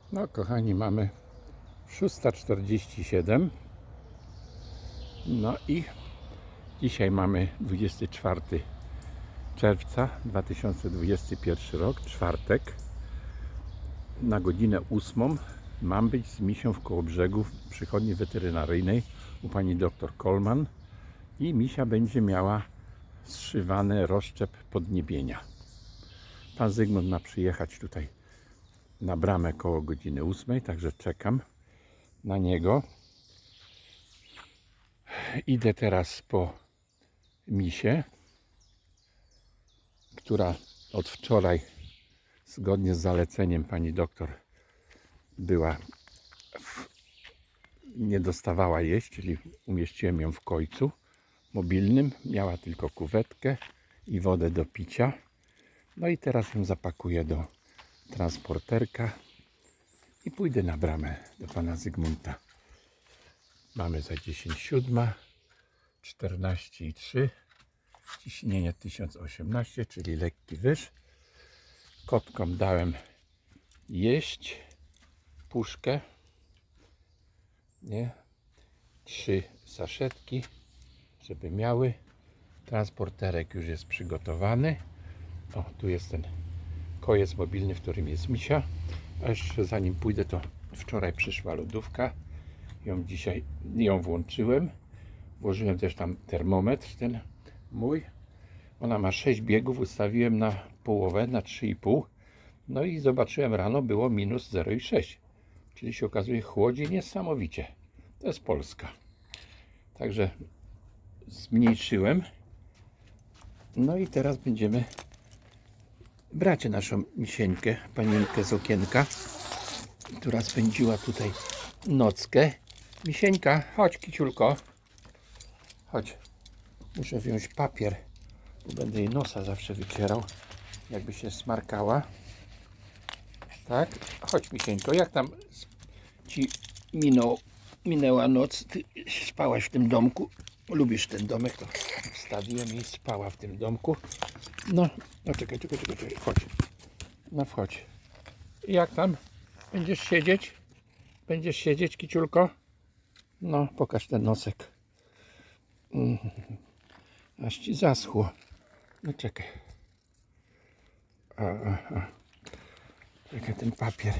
No kochani, mamy 6:47. No i dzisiaj mamy 24 czerwca 2021 rok, czwartek. Na godzinę 8 mam być z Misią w Kołobrzegu w przychodni weterynaryjnej u pani dr Coleman i Misia będzie miała zszywany rozszczep podniebienia. Pan Zygmunt ma przyjechać tutaj na bramę koło godziny 8, także czekam na niego. Idę teraz po Misię, która od wczoraj, zgodnie z zaleceniem pani doktor, nie dostawała jeść, czyli umieściłem ją w kojcu mobilnym. Miała tylko kuwetkę i wodę do picia. No i teraz ją zapakuję do transporterka i pójdę na bramę do pana Zygmunta. Mamy za 10:07, 14,3, ciśnienie 1018, czyli lekki wyż. Kotkom dałem jeść puszkę, nie? 3 saszetki, żeby miały. Transporterek już jest przygotowany. O, tu jest ten kojec mobilny, w którym jest Misia. A jeszcze zanim pójdę, to wczoraj przyszła lodówka. Dzisiaj ją włączyłem. Włożyłem też tam termometr ten mój. Ona ma 6 biegów, ustawiłem na połowę, na 3,5. No i zobaczyłem rano, było minus 0,6. Czyli się okazuje, chłodzi niesamowicie. To jest Polska. Także zmniejszyłem. No i teraz będziemy brać naszą Misieńkę, panienkę z okienka, która spędziła tutaj nockę. Misieńka, chodź kiciulko. Chodź. Muszę wziąć papier, bo będę jej nosa zawsze wycierał, jakby się smarkała. Tak? Chodź Misieńko, jak tam ci minęła noc? Ty spałaś w tym domku? Lubisz ten domek? To wstawiłem i spała w tym domku. No czekaj, chodź. No wchodź. Jak tam? Będziesz siedzieć? Będziesz siedzieć, kiciulko? No, pokaż ten nosek. Aż ci zaschło. No czekaj. Czekaj, ten papier.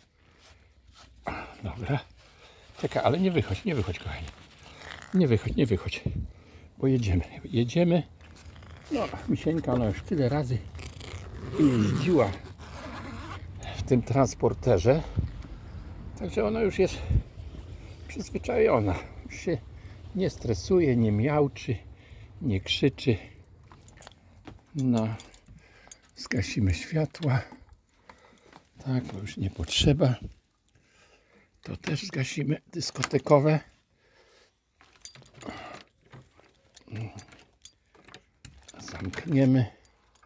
Dobra. Czekaj, ale nie wychodź, kochani. Nie wychodź. Bo jedziemy. No, Misieńka, ona już tyle razy jeździła w tym transporterze, także ona już jest przyzwyczajona. Już się nie stresuje, nie miauczy, nie krzyczy. No, zgasimy światła. Tak, bo już nie potrzeba. To też zgasimy, dyskotekowe. Zamkniemy.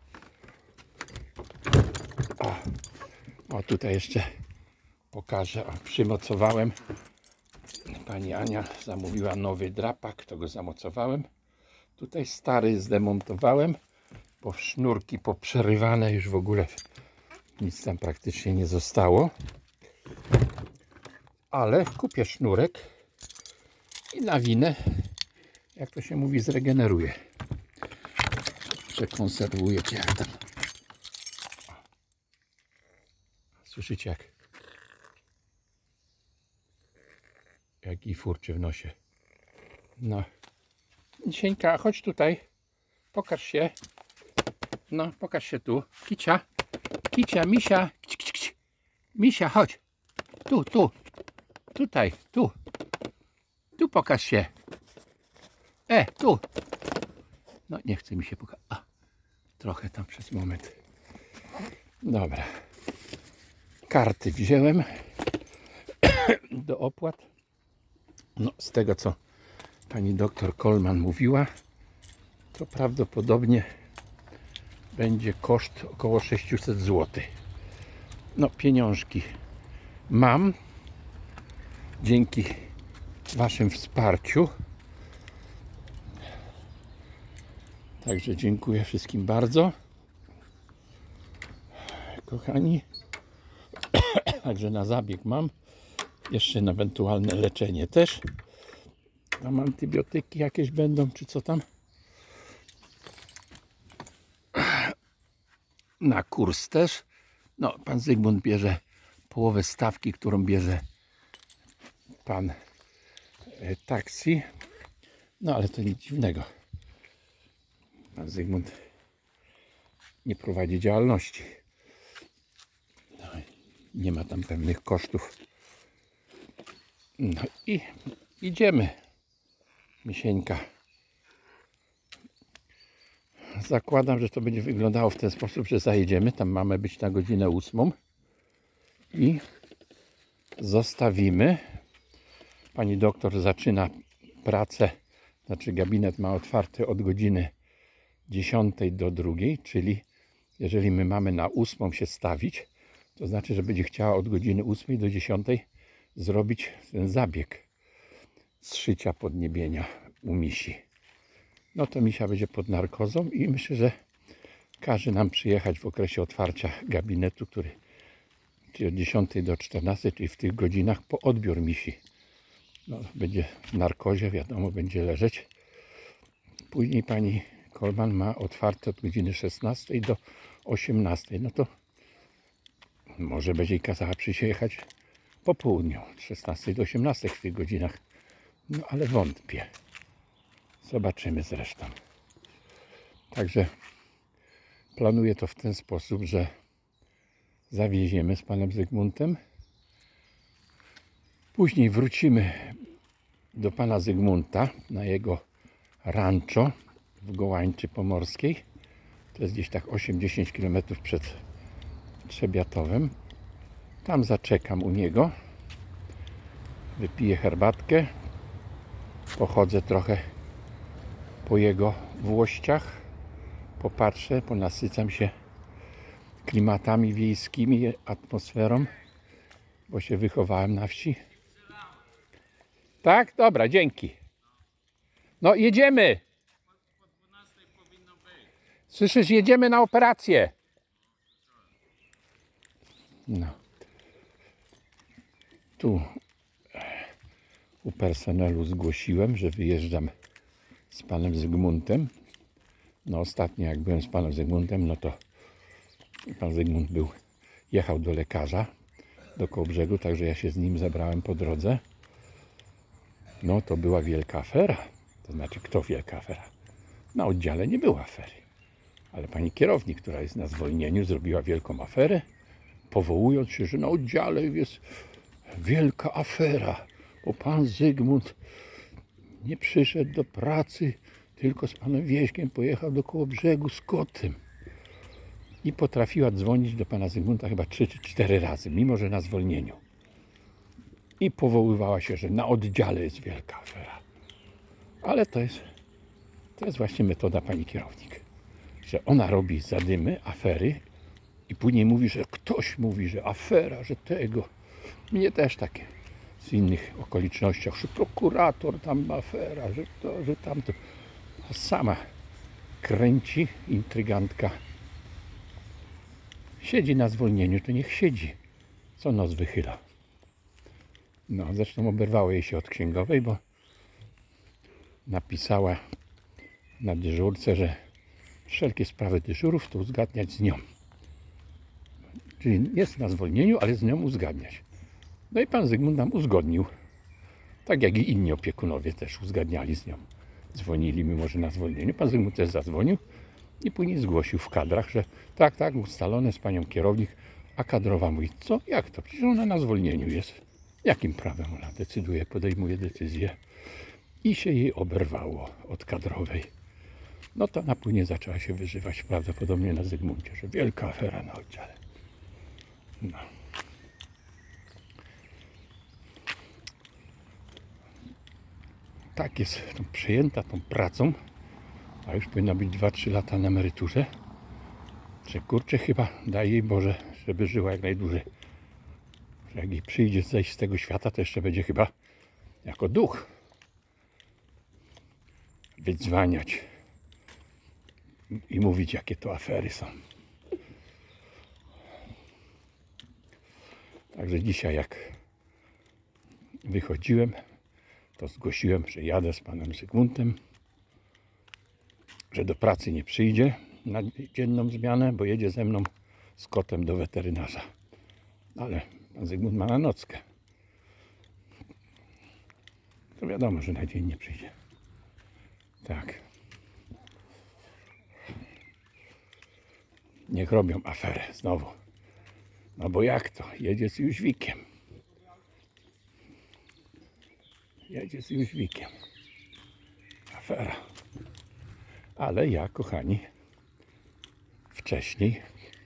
O, tutaj jeszcze pokażę. O, przymocowałem. Pani Ania zamówiła nowy drapak, to go zamocowałem. Tutaj stary zdemontowałem, bo sznurki poprzerywane już w ogóle nic tam praktycznie nie zostało. Ale kupię sznurek i nawinę, jak to się mówi, zregeneruję. Przekonserwujecie jak tam. Słyszycie jak i furczy w nosie. No. Misieńka, chodź tutaj. Pokaż się. No, pokaż się tu. Kicia, Misia. Misia, chodź. Tu. Tutaj, tu. Tu pokaż się. Tu. No, nie chce mi się pokazać. Trochę tam przez moment. Dobra. Karty wziąłem do opłat. No, z tego co pani doktor Coleman mówiła, to prawdopodobnie będzie koszt około 600 zł. No, pieniążki mam dzięki waszym wsparciu. Także dziękuję wszystkim bardzo. Kochani. Także na zabieg mam. Jeszcze na ewentualne leczenie też. Tam antybiotyki jakieś będą, czy co tam? Na kurs też. No, pan Zygmunt bierze połowę stawki, którą bierze pan taksi. No, ale to nic dziwnego. Pan Zygmunt nie prowadzi działalności. No, nie ma tam pewnych kosztów. No i idziemy. Misieńka. Zakładam, że to będzie wyglądało w ten sposób, że zajedziemy. Tam mamy być na godzinę 8 i zostawimy. Pani doktor zaczyna pracę, znaczy gabinet ma otwarty od godziny 10 do 2, czyli jeżeli my mamy na 8 się stawić, to znaczy, że będzie chciała od godziny 8 do 10 zrobić ten zabieg zszycia podniebienia u misi. No to misia będzie pod narkozą i myślę, że każe nam przyjechać w okresie otwarcia gabinetu, który czyli od 10 do 14, czyli w tych godzinach po odbiór misi. No, będzie w narkozie, wiadomo, będzie leżeć. Później pani Kolman ma otwarte od godziny 16 do 18. No to może będzie jej kazała przyjechać po południu, od 16 do 18 w tych godzinach. No ale wątpię. Zobaczymy zresztą. Także planuję to w ten sposób, że zawieziemy z panem Zygmuntem. Później wrócimy do pana Zygmunta na jego rancho w Gołańczy Pomorskiej. To jest gdzieś tak 8-10 km przed Trzebiatowem. Tam zaczekam u niego. Wypiję herbatkę. Pochodzę trochę po jego włościach. Popatrzę, ponasycam się klimatami wiejskimi, atmosferą, bo się wychowałem na wsi. Tak? Dobra, dzięki. No jedziemy. Słyszysz, jedziemy na operację. No. Tu u personelu zgłosiłem, że wyjeżdżam z panem Zygmuntem. No ostatnio jak byłem z panem Zygmuntem, no to pan Zygmunt jechał do lekarza do Kołobrzegu, także ja się z nim zebrałem po drodze. No to była wielka afera. To znaczy, kto wielka afera? Na oddziale nie było afery. Ale pani kierownik, która jest na zwolnieniu, zrobiła wielką aferę, powołując się, że na oddziale jest wielka afera, bo pan Zygmunt nie przyszedł do pracy, tylko z panem Wieśkiem pojechał do Kołobrzegu z kotem. I potrafiła dzwonić do pana Zygmunta chyba 3 czy 4 razy, mimo że na zwolnieniu. I powoływała się, że na oddziale jest wielka afera. Ale to jest właśnie metoda pani kierownik. Że ona robi zadymy, afery i później mówi, że ktoś mówi, że afera, że tego. Mnie też takie z innych okolicznościach, że prokurator tam ma afera, że to, że tamto. A sama kręci, intrygantka. Siedzi na zwolnieniu, to niech siedzi. Co nos wychyla. No, zresztą oberwało jej się od księgowej, bo napisała na dyżurce, że wszelkie sprawy dyżurów to uzgadniać z nią. Czyli jest na zwolnieniu, ale z nią uzgadniać. No i pan Zygmunt nam uzgodnił. Tak jak i inni opiekunowie też uzgadniali z nią. Dzwonili, mimo że na zwolnieniu. Pan Zygmunt też zadzwonił i później zgłosił w kadrach, że tak, ustalone z panią kierownik, a kadrowa mówi, co? Jak to? Przecież ona na zwolnieniu jest. Jakim prawem ona decyduje, podejmuje decyzję? I się jej oberwało od kadrowej. No to ona później zaczęła się wyżywać prawdopodobnie na Zygmuncie, że wielka afera na oddziale. No. Tak jest przejęta tą pracą, a już powinna być 2-3 lata na emeryturze. Że kurczę, chyba daj jej Boże, żeby żyła jak najdłużej. Że jak jej przyjdzie zejść z tego świata, to jeszcze będzie chyba jako duch wydzwaniać i mówić, jakie to afery są. Także dzisiaj jak wychodziłem, to zgłosiłem, że jadę z panem Zygmuntem, że do pracy nie przyjdzie na dzienną zmianę, bo jedzie ze mną z kotem do weterynarza. Ale pan Zygmunt ma na nockę. To wiadomo, że na dzień nie przyjdzie. Tak. Niech robią aferę znowu. No bo jak to? Jedzie z Jóźwikiem. Jedzie z Jóźwikiem. Afera. Ale ja, kochani, wcześniej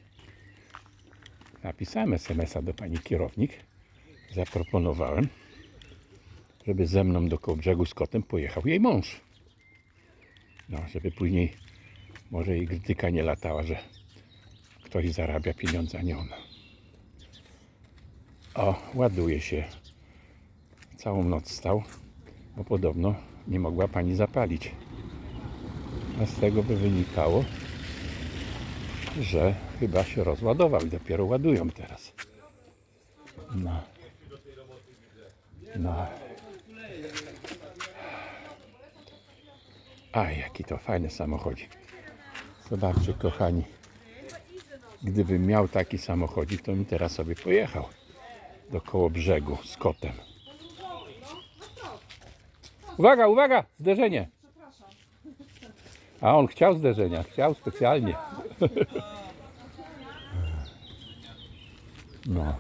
napisałem SMS-a do pani kierownik. Zaproponowałem, żeby ze mną do Kołobrzegu z kotem pojechał jej mąż. No, żeby później może jej krytyka nie latała, że ktoś zarabia pieniądze, a nie ona. O, ładuje się. Całą noc stał, bo podobno nie mogła pani zapalić. A z tego by wynikało, że chyba się rozładował i dopiero ładują teraz. No. No. A, jaki to fajny samochodzik. Zobaczcie, kochani. Gdybym miał taki samochodzik, to bym teraz sobie pojechał do Kołobrzegu z kotem. Uwaga, uwaga! Zderzenie! A on chciał zderzenia, chciał specjalnie. No.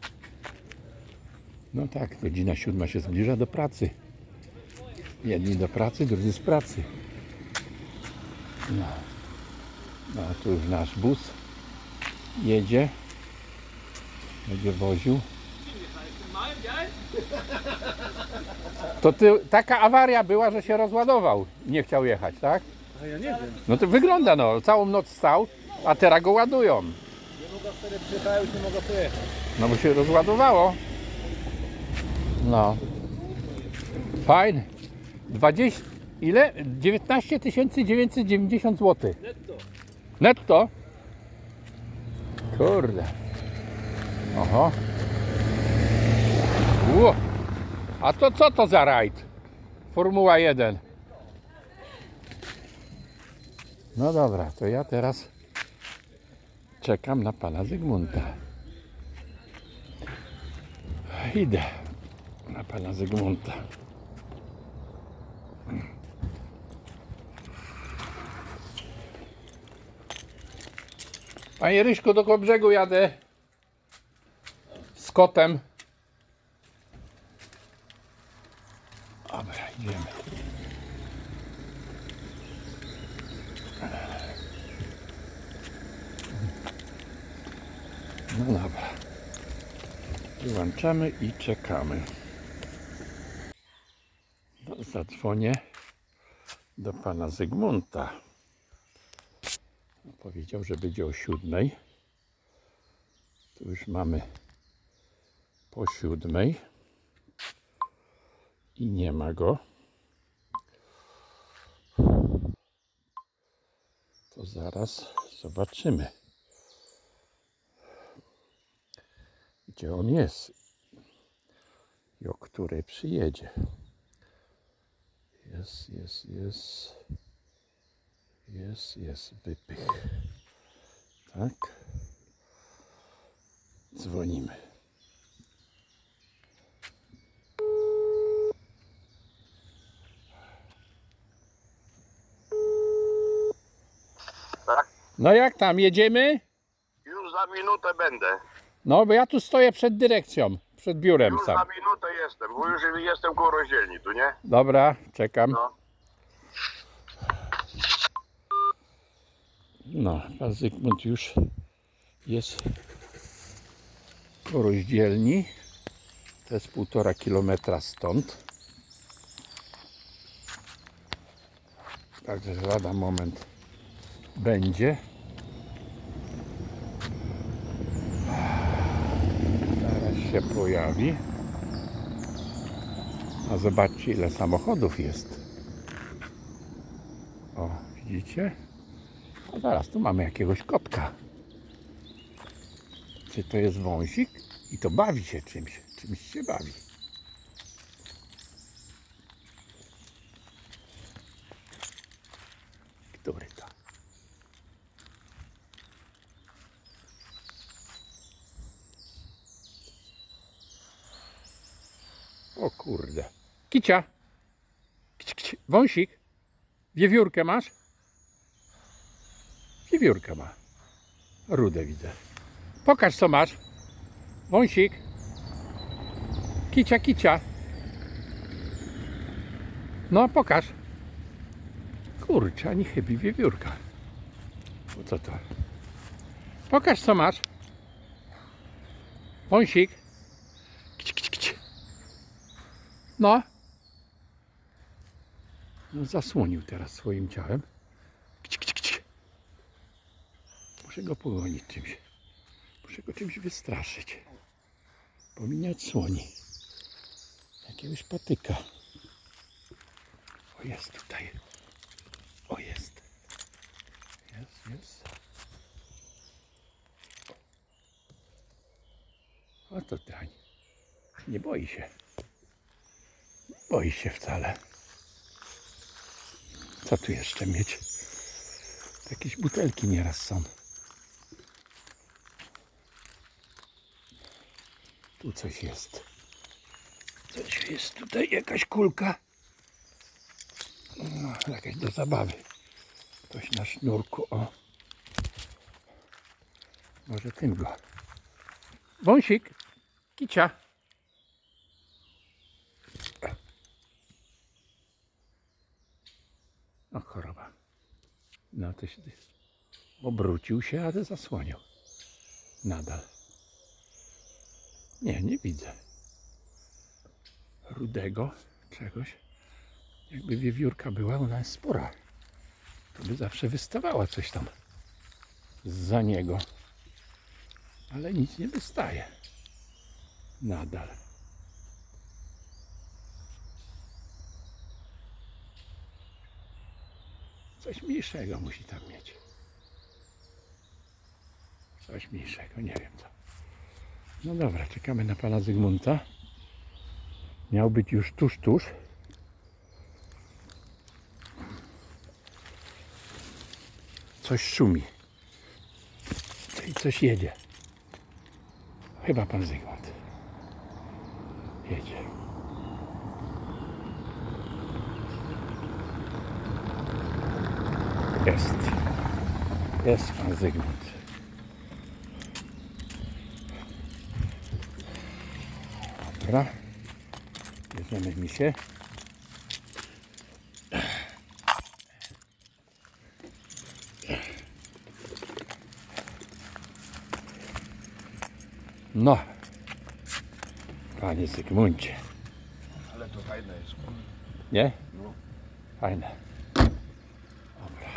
No tak, godzina 7 się zbliża do pracy. Jedni do pracy, drudzy z pracy. No. No, tu już nasz bus jedzie. Będzie woził. To taka awaria była, że się rozładował. Nie chciał jechać, tak? A ja nie wiem. No to wygląda, no. Całą noc stał, a teraz go ładują. Nie mogła wtedy przyjechać, już nie mogła pojechać. No bo się rozładowało. No. Fajnie. 20... Ile? 19 990 zł. Netto. Netto? Kurde. Oho. Ło. A to co to za rajd? Formuła 1. No dobra, to ja teraz czekam na pana Zygmunta. Idę na pana Zygmunta. Panie Ryśku, do Kołobrzegu jadę z kotem. Dobra, idziemy. No dobra. Wyłączamy i czekamy. No, zadzwonię do pana Zygmunta. Powiedział, że będzie o 7. Tu już mamy po 7 i nie ma go. To zaraz zobaczymy, gdzie on jest i o której przyjedzie. Jest wypych. Tak. Dzwonimy. Tak? No jak tam, jedziemy? Już za minutę będę. No bo ja tu stoję przed dyrekcją, przed biurem Już sam. za minutę jestem, bo już jestem koło rozdzielni, tu nie? Dobra, czekam. No. No, pan Zygmunt już jest po rozdzielni. To jest 1,5 kilometra stąd. Także lada moment będzie. Zaraz się pojawi. A zobaczcie, ile samochodów jest. O, widzicie? A zaraz tu mamy jakiegoś kotka. Czy to jest wąsik? I to bawi się czymś. Czymś się bawi. Który to? O kurde. Kicia. Wąsik. Wiewiórkę masz? Wiewiórkę ma. Rudę widzę. Pokaż co masz. Wąsik. Kicia, kicia. No pokaż. Kurczę, ani chybi wiewiórka. O co to? Pokaż co masz. Wąsik. Kici, kici, kici. No. No zasłonił teraz swoim ciałem. Kici, kici, kici. Muszę go pogonić czymś. Muszę go czymś wystraszyć. Bo mi nie odsłoni. Jakiegoś patyka. O, jest tutaj. O, jest. Jest. O, to drań. Nie boi się. Nie boi się wcale. Co tu jeszcze mieć? Jakieś butelki nieraz są. Tu coś jest. Coś jest tutaj, jakaś kulka. No, jakaś do zabawy. Ktoś na sznurku, o. Może tym go. Wąsik, kicia. O, choroba. No to się obrócił się, ale zasłonił. Nadal. Nie widzę. Rudego czegoś. Jakby wiewiórka była, ona jest spora. To by zawsze wystawała coś tam za niego. Ale nic nie wystaje. Nadal. Coś mniejszego musi tam mieć. Coś mniejszego, nie wiem co. No dobra, czekamy na pana Zygmunta. Miał być już tuż. Coś szumi. Czyli coś jedzie. Chyba pan Zygmunt. Jedzie. Jest pan Zygmunt. Dobra. Bierzemy mi się. No, panie Zygmuncie. Ale to fajne jest. Nie? No. Fajne. Dobra.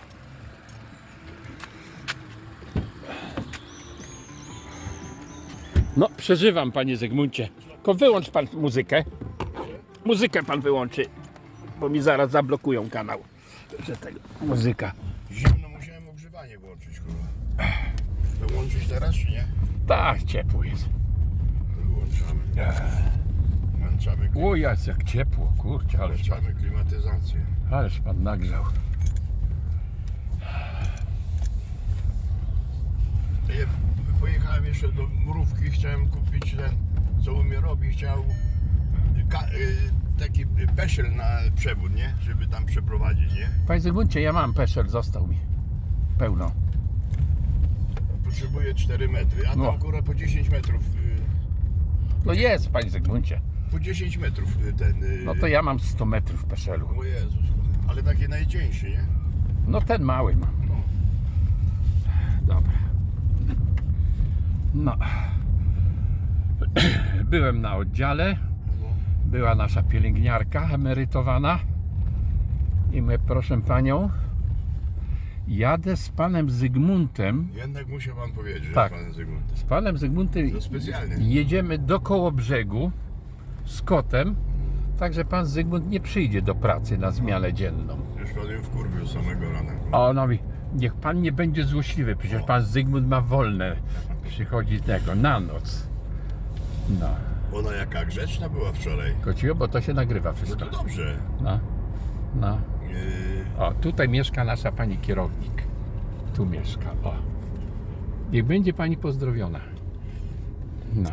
No, przeżywam, panie Zygmuncie. Tylko wyłącz pan muzykę. Muzykę pan wyłączy, bo mi zaraz zablokują kanał. Że tego muzyka. Zimno musiałem ogrzewanie włączyć, kurwa. Wyłączyć teraz, czy nie? Tak, ciepło jest. Wyłączamy. Włączamy, O, jest jak ciepło, kurczę, włączamy klimatyzację. ależ pan nagrzał. Ja pojechałem jeszcze do Mrówki, chciałem kupić ten, co umie robi, chciał taki peszel na przewód, nie? Żeby tam przeprowadzić, nie? Panie Zygmuncie, ja mam peszel, został mi. Pełno. Potrzebuję 4 metry, a tam No. góra po 10 metrów. No jest, panie Zygmuncie. Po 10 metrów ten. No to ja mam 100 metrów peszelu. O Jezus, ale takie najcieńsze, nie? No ten mały mam. No. Dobra. No. Byłem na oddziale. Była nasza pielęgniarka emerytowana. I my, proszę panią, jadę z panem Zygmuntem. Jednak musi pan powiedzieć, że Tak. pan Zygmunt. Z panem Zygmuntem No specjalnie. jedziemy do Kołobrzegu z kotem. Także pan Zygmunt nie przyjdzie do pracy na zmianę dzienną. Już pan ją wkurwił z samego rana. A on mówi, niech pan nie będzie złośliwy, przecież pan Zygmunt ma wolne. Przychodzi tego na noc. No. Ona jaka grzeczna była wczoraj. Kociło, bo to się nagrywa No wszystko. to dobrze. No. No. Yy, O, tutaj mieszka nasza pani kierownik. Tu mieszka, o. Niech będzie pani pozdrowiona. No.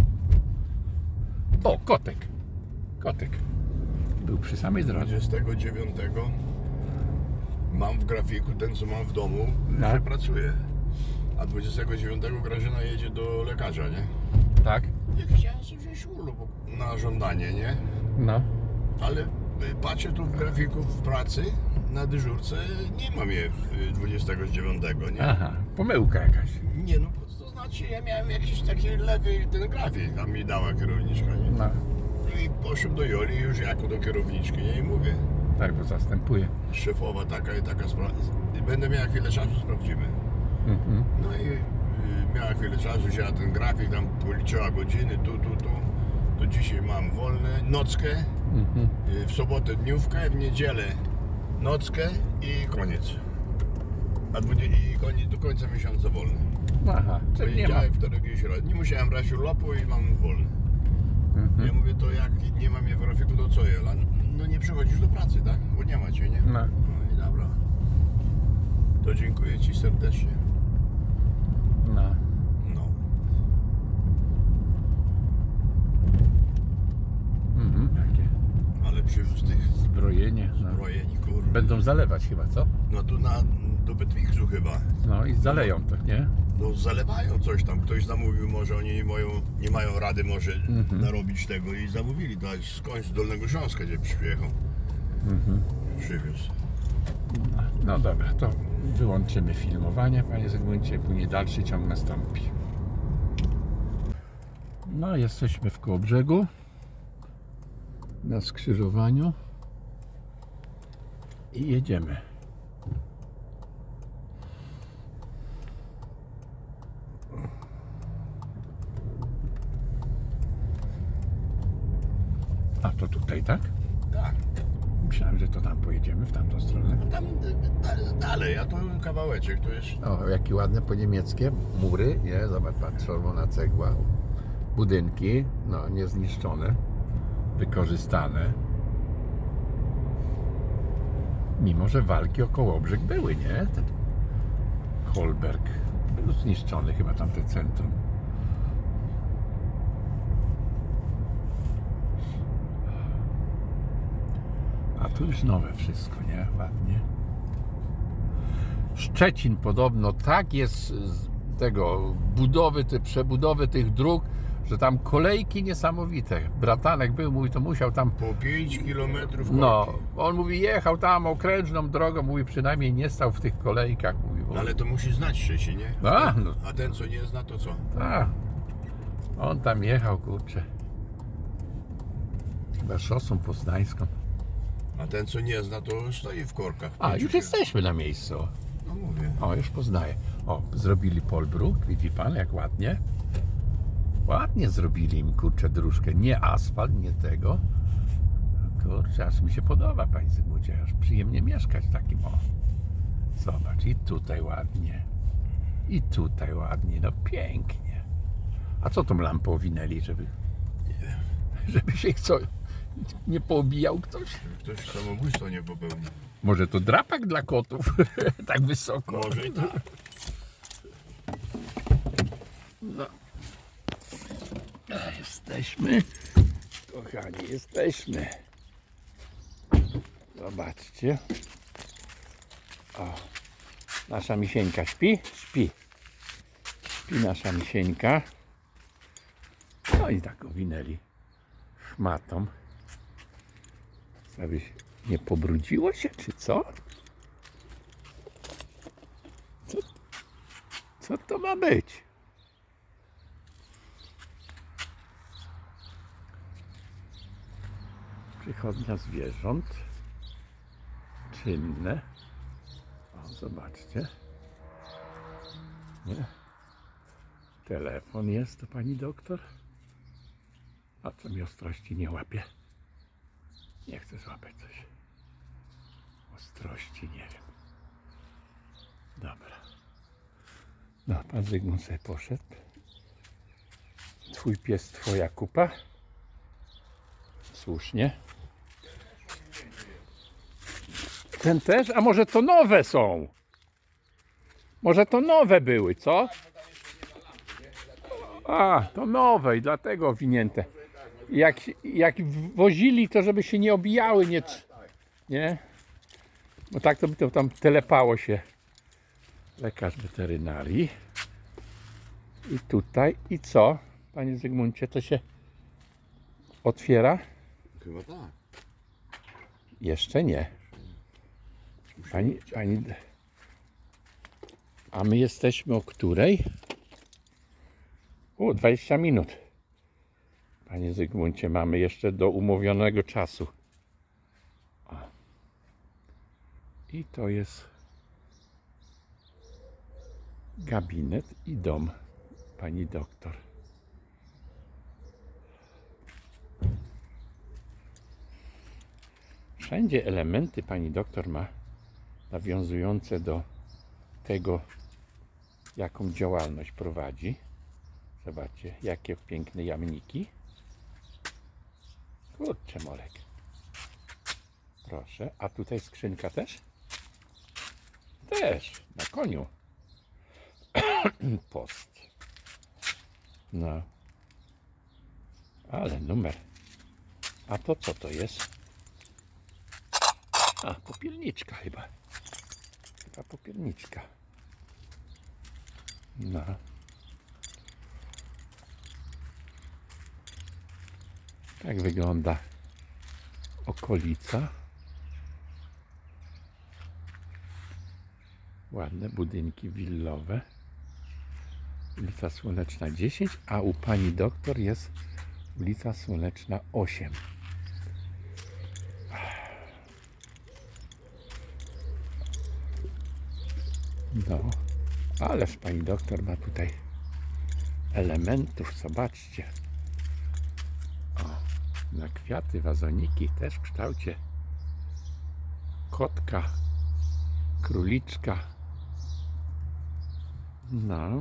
O, kotek. Kotek. Był przy samej drodze. 29 mam w grafiku ten, co mam w domu, No. że pracuje. A 29 Grażyna jedzie do lekarza, nie? Tak? Ja chciałem sobie wziąć urlop na żądanie, nie? No. Ale patrzę tu w grafiku w pracy, na dyżurce, nie mam je 29, nie? Aha, pomyłka jakaś. Nie, no to znaczy ja miałem jakiś taki lewy ten grafik, tam mi dała kierowniczka, nie? No. I poszedłem do Joli już jako do kierowniczki, nie? I mówię, Tak, bo zastępuje. szefowa taka i taka sprawa, będę miała chwilę czasu, sprawdzimy. Mhm. No i miała chwilę czasu, wzięła ten grafik, tam policzyła godziny, tu. To dzisiaj mam wolne, nockę, Mhm. w sobotę dniówkę, w niedzielę nockę i koniec. I koniec, do końca miesiąca wolny. Aha, czyli nie ma. Poniedziałek, wtorek i środę. Nie musiałem brać urlopu i mam wolny. Mhm. Ja mówię, to jak nie mam je w grafiku, to co je? No nie przychodzisz do pracy, tak? Bo nie ma cię, nie? No. No i dobra. To dziękuję ci serdecznie. No. No. Mhm. Takie Ale przywóz tych zbrojenie. No. zbrojeni, kurwa. Będą zalewać chyba, co? No tu do Betwixu chyba. No i zaleją to, nie? No zalewają coś tam. Ktoś zamówił, może oni nie mają rady może Mhm. narobić tego i zamówili. To jest skądś z Dolnego Śląska, gdzie przyjechał. Mhm. Przywiózł. No dobra, to wyłączymy filmowanie, panie Zygmuncie, później dalszy ciąg nastąpi. No, jesteśmy w Kołobrzegu, na skrzyżowaniu i jedziemy. A to tutaj, tak? Tak. Myślałem, że to tam pojedziemy, w tamtą stronę. Tam dalej, a to kawałeczek, to jest... O, jakie ładne po niemieckie mury, nie? Zobacz, patrz, czerwona cegła. Budynki, no, niezniszczone, wykorzystane. Mimo, że walki o Kołobrzeg były, nie? Ten Kolberg był zniszczony, chyba tamte centrum. A tu już nowe wszystko, nie? Ładnie. Szczecin podobno tak jest z tego budowy, przebudowy tych dróg, że tam kolejki niesamowite. Bratanek był, mówi, to musiał tam. Po 5 kilometrów No, korki. on mówi, jechał tam okrężną drogą, mówi, przynajmniej nie stał w tych kolejkach, mówi. Bo... No, ale to musi znać Szczecin, nie? A, no. A ten, co nie zna, to co? Tak. On tam jechał, kurczę. Chyba szosą poznańską. A ten, co nie zna, to stoi w korkach. A, już jesteśmy na miejscu. No mówię. O, już poznaję. O, zrobili polbruk, widzi pan, jak ładnie. Ładnie zrobili im, kurczę, dróżkę. Nie asfalt, nie tego. Kurczę, aż mi się podoba, panie Zygmuncie. Aż przyjemnie mieszkać w takim, o. Zobacz, i tutaj ładnie. I tutaj ładnie, no pięknie. A co tą lampę owinęli, żeby się co, nie poobijał ktoś? Ktoś samobójstwo nie popełnił. Może to drapak dla kotów, tak wysoko. Może i tak. No. Jesteśmy. Kochani, jesteśmy. Zobaczcie. O. Nasza misieńka śpi? Śpi. Śpi nasza misieńka. No i tak owinęli szmatą. Aby nie pobrudziło się, czy co? Co to ma być? Przychodnia zwierząt. Czynne. O, zobaczcie. Nie? Telefon jest do pani doktor. A co mi ostrości nie łapie? Nie chcę złapać coś. Ostrości nie wiem. Dobra. No, pan Zygmunt sobie poszedł. Twój pies, twoja kupa. Słusznie. Ten też? A może to nowe są? Może to nowe były, co? A, to nowe i dlatego owinięte. Jak wozili, to żeby się nie obijały, nie? Bo tak to by to tam telepało się. Lekarz weterynarii. I tutaj, i co? Panie Zygmuncie, to się otwiera? Chyba tak. Jeszcze nie. Pani... A my jesteśmy o której? 20 minut. Panie Zygmuncie, mamy jeszcze do umówionego czasu. O. I to jest gabinet i dom pani doktor. Wszędzie elementy pani doktor ma nawiązujące do tego, jaką działalność prowadzi. Zobaczcie, jakie piękne jamniki. Kurczę, molek. Proszę, a tutaj skrzynka też? Też, na koniu. Post. No. Ale numer. A to co to jest? A, popierniczka chyba. Chyba popierniczka. No. Tak wygląda okolica. Ładne budynki willowe. Ulica Słoneczna 10, a u pani doktor jest ulica Słoneczna 8. No, ależ pani doktor ma tutaj elementów, zobaczcie. O, na kwiaty, wazoniki też w kształcie kotka, króliczka. No.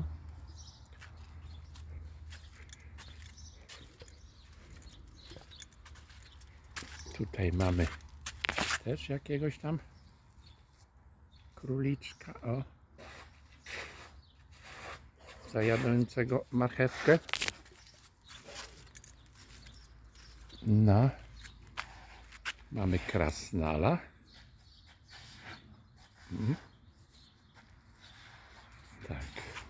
Tutaj mamy też jakiegoś tam króliczka, o, zajadającego marchewkę. No, mamy krasnala. Tak.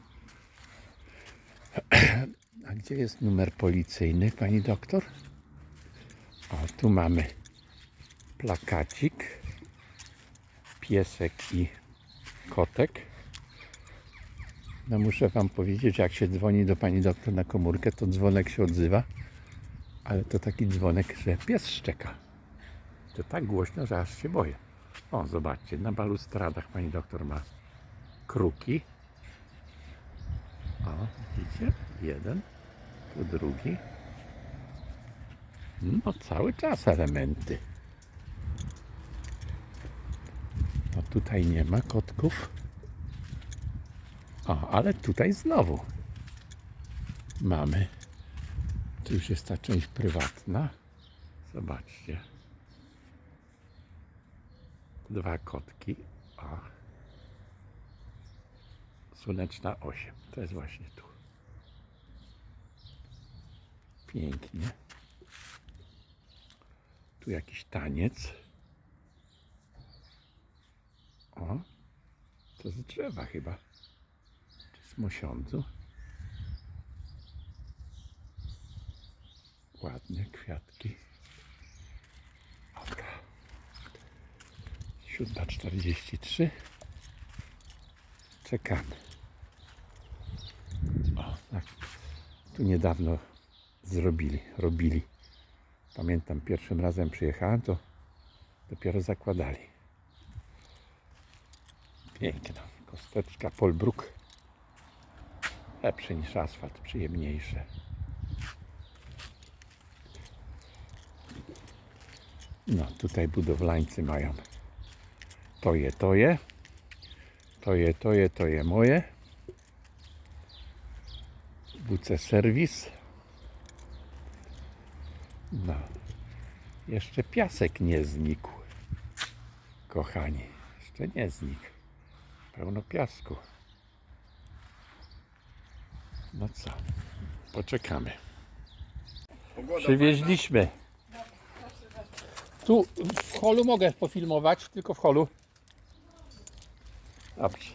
A gdzie jest numer policyjny, pani doktor? O, tu mamy plakacik, piesek i kotek. No muszę wam powiedzieć, że jak się dzwoni do pani doktor na komórkę, to dzwonek się odzywa, ale to taki dzwonek, że pies szczeka. To tak głośno, że aż się boję. O, zobaczcie, na balustradach pani doktor ma kruki. O, widzicie? Jeden, tu drugi. No cały czas elementy. No tutaj nie ma kotków. O, ale tutaj znowu mamy. Tu już jest ta część prywatna. Zobaczcie. Dwa kotki. O. Słoneczna 8. To jest właśnie tu. Pięknie. Tu jakiś taniec. O. To z drzewa chyba. Czy z mosiądzu. Ładne kwiatki. Oka. 7:43. Czekamy. O, tak. Tu niedawno robili. Pamiętam, pierwszym razem przyjechałem, to dopiero zakładali. Piękna kosteczka Polbruk. Lepsze niż asfalt, przyjemniejsze. No, tutaj budowlańcy mają to je moje. WC serwis. No. Jeszcze piasek nie znikł. Kochani, jeszcze nie znikł. Pełno piasku. No co? Poczekamy. Przywieźliśmy. Tu w holu mogę pofilmować, tylko w holu. Dobrze.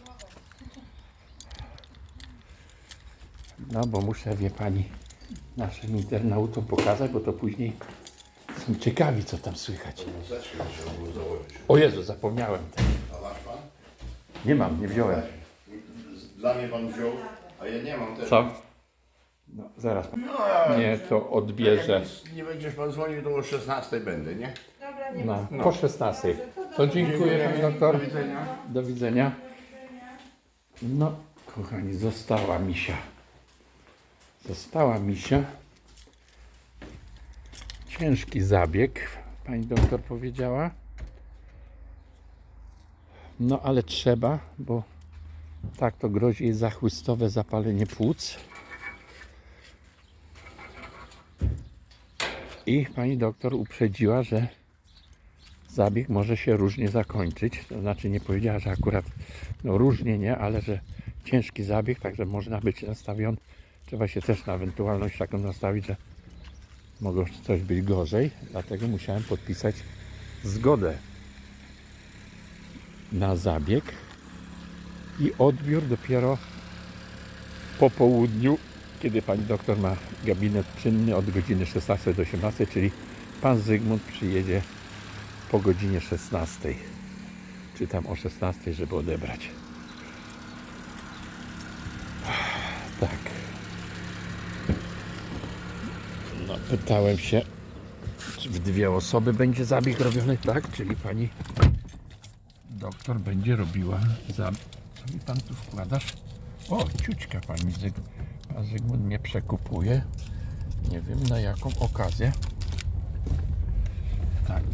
No bo muszę, wie pani, naszym internautom pokazać, bo to później są ciekawi, co tam słychać. O Jezu, zapomniałem. A masz pan? Nie mam, nie wziąłem. Dla mnie pan wziął, a ja nie mam też. Co? No, zaraz. Nie, to odbierze. Jak nie będziesz pan dzwonił, to o 16 będę, nie? No, po 16. To dziękuję, pani doktor. Do widzenia. Do widzenia. No, kochani, została misia. Została misia. Ciężki zabieg, pani doktor powiedziała. No, ale trzeba, bo tak to grozi jej zachłystowe zapalenie płuc. I pani doktor uprzedziła, że zabieg może się różnie zakończyć. To znaczy nie powiedziała, że akurat no różnie nie, ale że ciężki zabieg, także można być nastawiony. Trzeba się też na ewentualność taką nastawić, że mogło coś być gorzej. Dlatego musiałem podpisać zgodę na zabieg i odbiór dopiero po południu, kiedy pani doktor ma gabinet czynny od godziny 16 do 18, czyli pan Zygmunt przyjedzie po godzinie 16, czy tam o 16, żeby odebrać. Tak. No, pytałem się, czy w 2 osoby będzie zabieg robiony, tak? Czyli pani doktor będzie robiła zabieg. Co mi pan tu wkładasz? O, ciućka pan Zygmunt mnie przekupuje. Nie wiem na jaką okazję. Tak.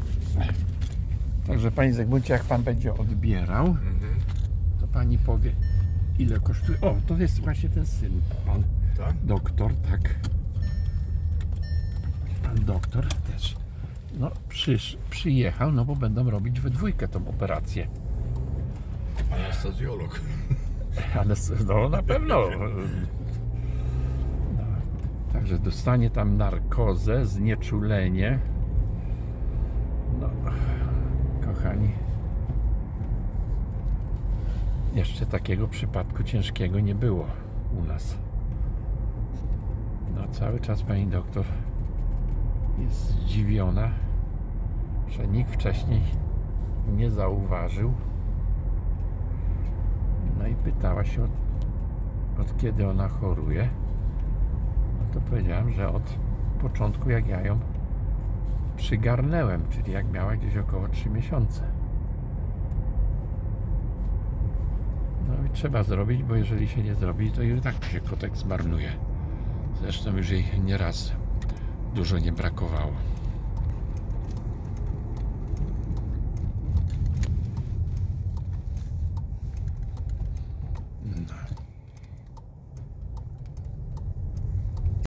Także panie Zygmuncie, jak pan będzie odbierał, to pani powie, ile kosztuje. O, to jest właśnie ten syn, pan Tak? doktor, tak. Pan doktor też. No, przyjechał, no bo będą robić we 2 tą operację. Anestezjolog. Ale no na pewno. No, także dostanie tam narkozę, znieczulenie. No, kochani. Jeszcze takiego przypadku ciężkiego nie było u nas. No cały czas pani doktor jest zdziwiona, że nikt wcześniej nie zauważył. No i pytała się od kiedy ona choruje. No to powiedziałem, że od początku, jak ja ją przygarnęłem, czyli jak miała gdzieś około 3 miesiące. No i trzeba zrobić, bo jeżeli się nie zrobi, to i tak się kotek zmarnuje. Zresztą już jej nieraz dużo nie brakowało.